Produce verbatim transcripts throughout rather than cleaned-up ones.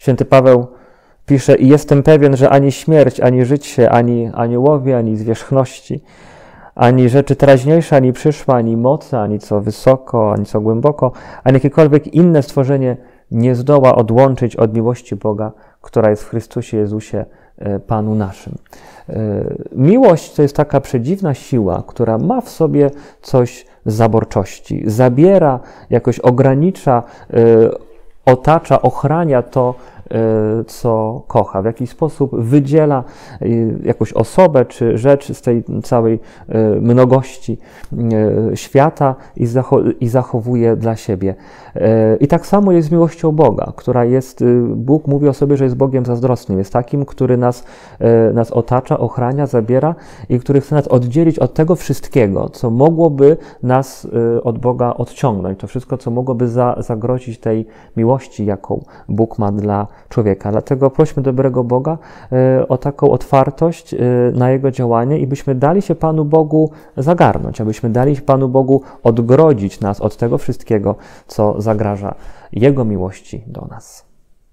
Święty Paweł pisze: i jestem pewien, że ani śmierć, ani życie, ani aniołowie, ani zwierzchności, ani rzeczy teraźniejsze, ani przyszłe, ani moce, ani co wysoko, ani co głęboko, ani jakiekolwiek inne stworzenie nie zdoła odłączyć od miłości Boga, która jest w Chrystusie Jezusie, Panu naszym. Miłość to jest taka przedziwna siła, która ma w sobie coś zaborczości. Zabiera, jakoś ogranicza, otacza, ochrania to, co kocha. W jakiś sposób wydziela jakąś osobę czy rzecz z tej całej mnogości świata i zachowuje dla siebie. I tak samo jest z miłością Boga, która jest, Bóg mówi o sobie, że jest Bogiem zazdrosnym. Jest takim, który nas, nas otacza, ochrania, zabiera i który chce nas oddzielić od tego wszystkiego, co mogłoby nas od Boga odciągnąć. To wszystko, co mogłoby za, zagrozić tej miłości, jaką Bóg ma dla człowieka. Dlatego prośmy dobrego Boga o taką otwartość na Jego działanie i byśmy dali się Panu Bogu zagarnąć, abyśmy dali się Panu Bogu odgrodzić nas od tego wszystkiego, co zagraża Jego miłości do nas.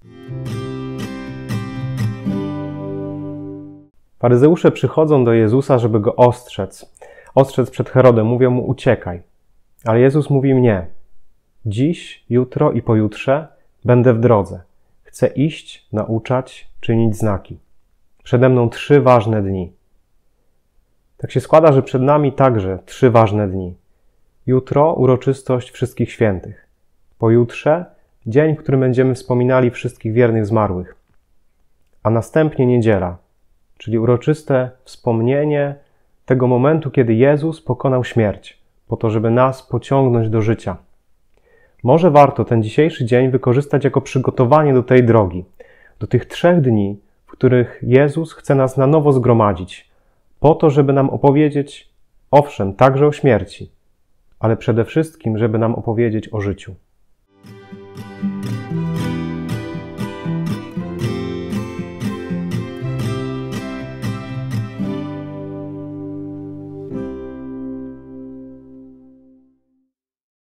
Faryzeusze przychodzą do Jezusa, żeby Go ostrzec. Ostrzec przed Herodem, mówią Mu: uciekaj. Ale Jezus mówi im: nie. Dziś, jutro i pojutrze będę w drodze. Chcę iść, nauczać, czynić znaki. Przede mną trzy ważne dni. Tak się składa, że przed nami także trzy ważne dni. Jutro uroczystość Wszystkich Świętych. Pojutrze dzień, w którym będziemy wspominali wszystkich wiernych zmarłych. A następnie niedziela, czyli uroczyste wspomnienie tego momentu, kiedy Jezus pokonał śmierć, po to, żeby nas pociągnąć do życia. Może warto ten dzisiejszy dzień wykorzystać jako przygotowanie do tej drogi, do tych trzech dni, w których Jezus chce nas na nowo zgromadzić, po to, żeby nam opowiedzieć, owszem, także o śmierci, ale przede wszystkim, żeby nam opowiedzieć o życiu.